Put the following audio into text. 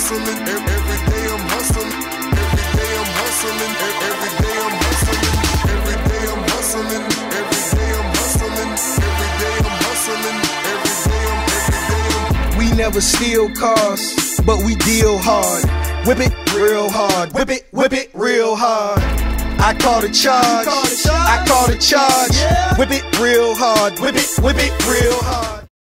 hustling. Every day I'm hustling. Every day I'm hustling. Every day I'm hustling. Every day I'm hustling. Every day I'm hustling. Every day I'm hustling. Every day I'm. We never steal cars, but we deal hard. Whip it real hard. Whip it real hard. I call the charge. I call the charge. Whip it real hard. Whip it real hard.